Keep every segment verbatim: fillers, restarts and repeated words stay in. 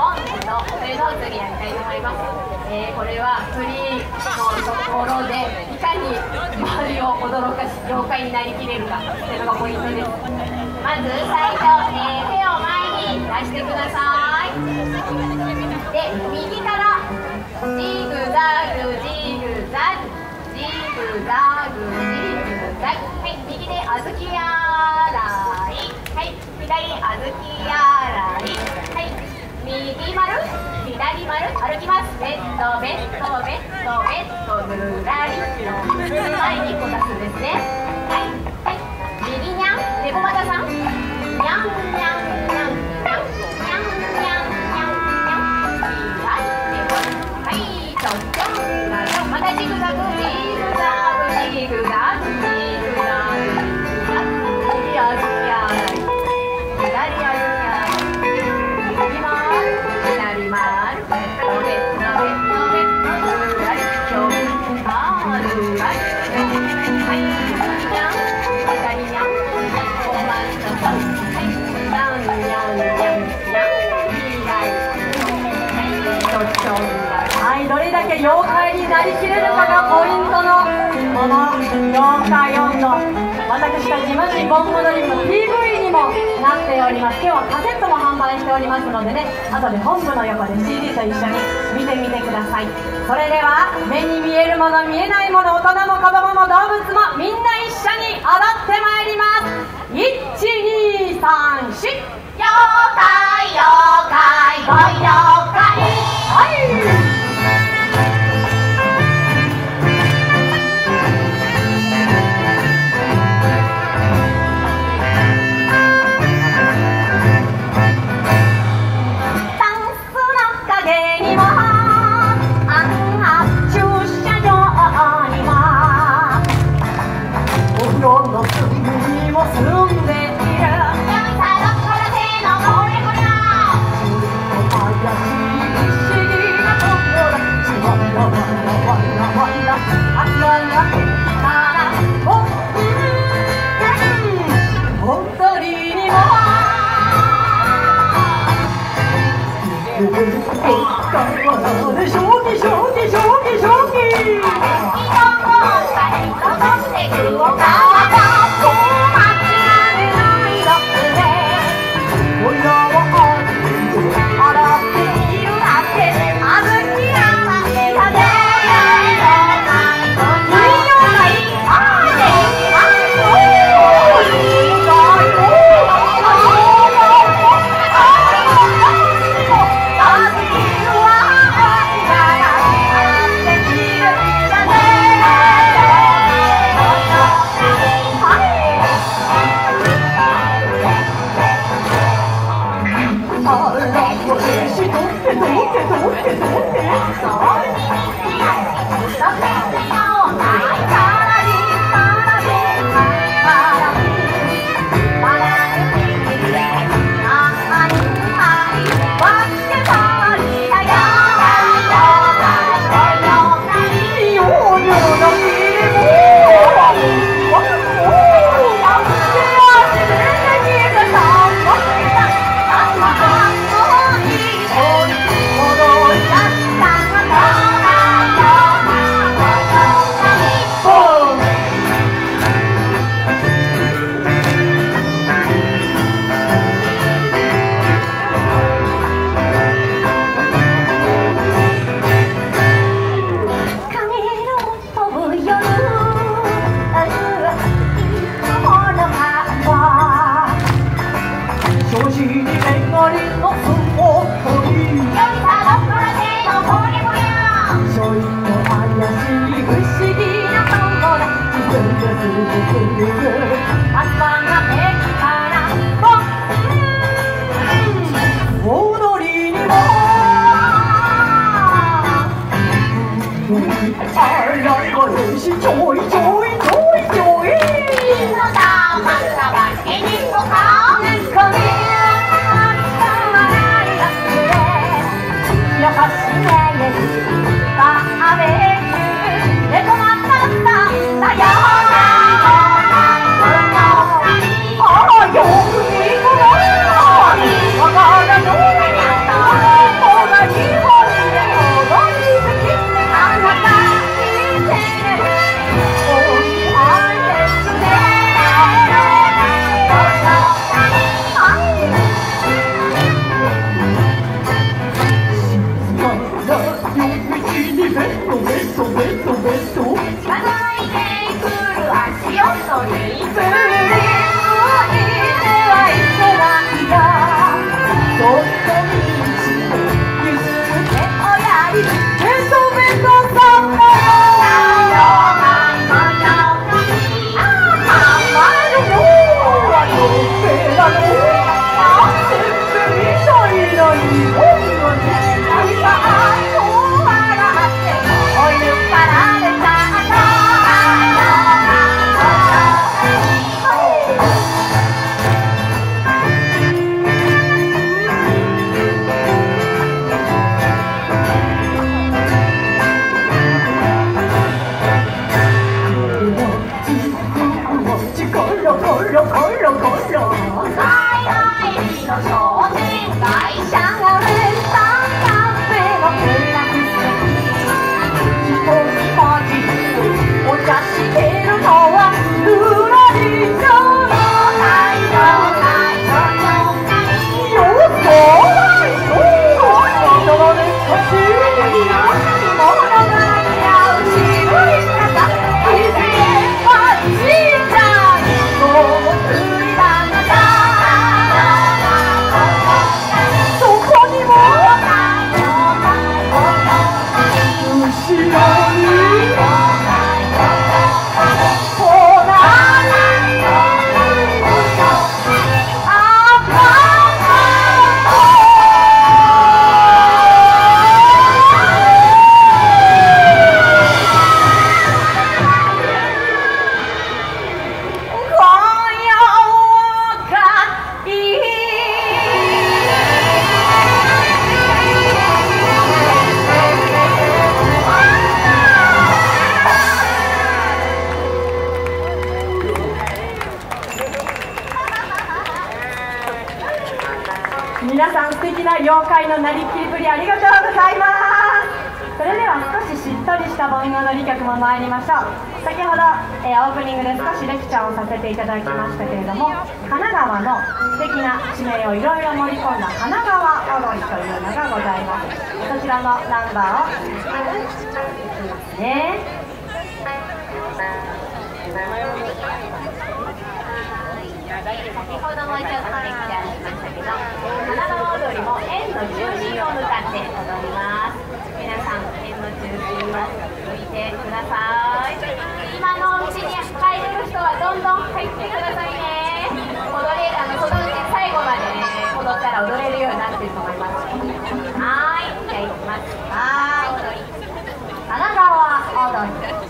本日のお手の次やりたいと思います。えー、これはフリーのところでいかに周りを驚かし妖怪になりきれるかというのがポイントです。まず最初、えー、手を前に出してください。で、右からジグザグジグザグジグザグジグザグ、はい、右で小豆洗い、はい、左小豆洗い、はい、右丸左丸歩きます。ベッドベッドベッドベッドぐるらり前にこたすですね。はい、はい、右にゃん猫又さん、にゃんにゃんにゃんにゃんにゃんにゃんにゃんにゃんはい、ちょんちょんまたジグザグジグザグジグザグジグザグ右あずきあらい左あずきあらい右回る左回るベッドベッドベッドベッドぐらりちょんあるらりはい右にゃん左にゃんごまんとさんはいにゃんにゃんにゃんにゃん左ちょんちょんはい、どれだけ妖怪になりきれるかがポイントのこの妖怪音頭、私たちマジゴンゴドリブの ピーブイ にもなっております。今日はカセットも販売しておりますのでね、後で本部の横で シーディー と一緒に見てみてください。それでは目に見えるもの見えないもの、大人も子供も動物もみんな一緒に踊ってまいります。いちにさんし妖怪妖怪ご妖怪、はい。 Oh! 怪のなりきりぶりありがとうございます。それでは少ししっとりした盆踊り曲も参りましょう。先ほど、えー、オープニングで少しレクチャーをさせていただきましたけれども、神奈川の素敵な地名をいろいろ盛り込んだ神奈川踊りというのがございます。そちらのナンバーをね先ほどもちょっとレクチャーしましたけど、神奈川踊りも円の中心を向かって踊ります。皆さん円の中心を向いてください。今のうちに入れる人はどんどん入ってくださいね。踊れあのそのうち最後までね踊ったら踊れるようになってると思います。はーい、じゃあいきます。はーい、神奈川踊り。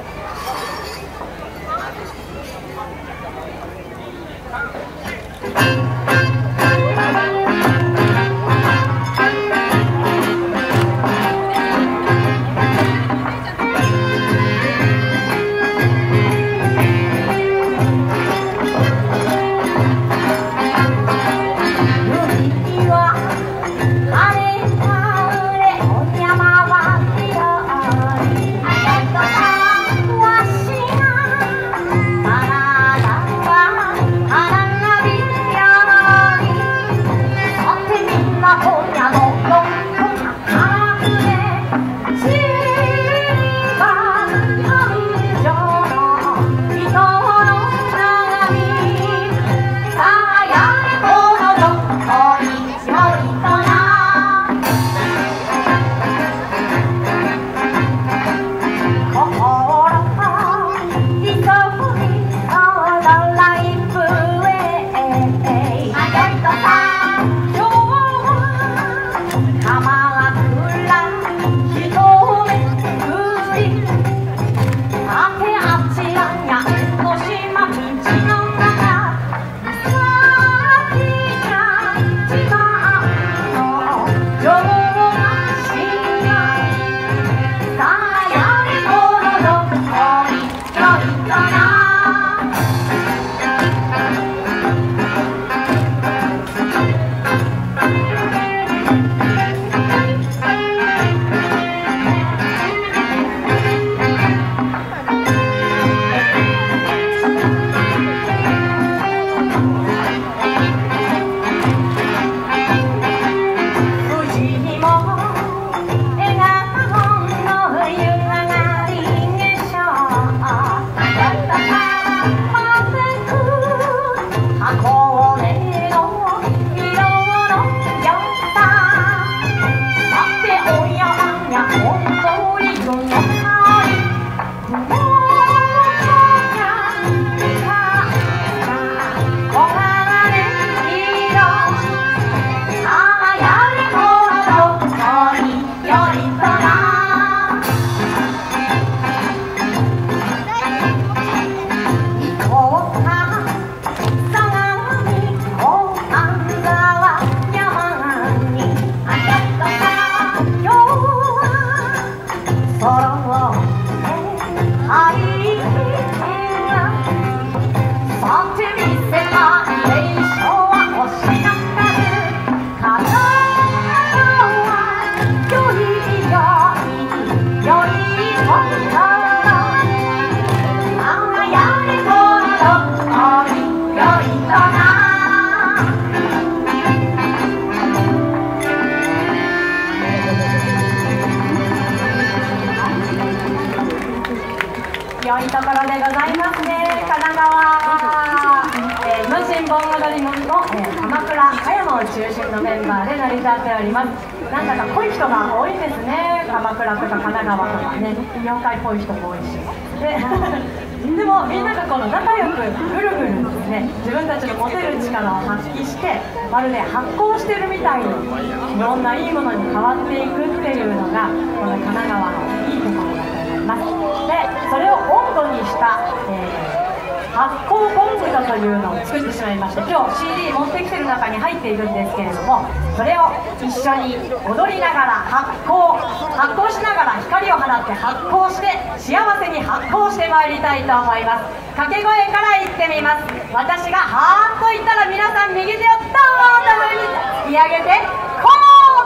良いところでございますね、神奈川。えー、無心盆踊りの、えー、鎌倉、葉山を中心のメンバーで成り立っております。なんだか濃い人が多いですね、鎌倉とか神奈川とかね、妖怪っぽい人も多いし。ででもみんながこの仲良くぐるぐるですね、自分たちの持てる力を発揮して、まるで発酵してるみたいにいろんないいものに変わっていくっていうのがこの神奈川のいいところだと思います。でそれを温度にした、えー発酵ゴングというのを作ってしまいまして、今日 シーディー 持ってきてる中に入っているんですけれども、それを一緒に踊りながら発酵発酵しながら光を放って発酵して幸せに発酵してまいりたいと思います。掛け声から言ってみます。私がハーッと言ったら皆さん右手をドーンと上に突き上げてコーン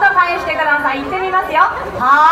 は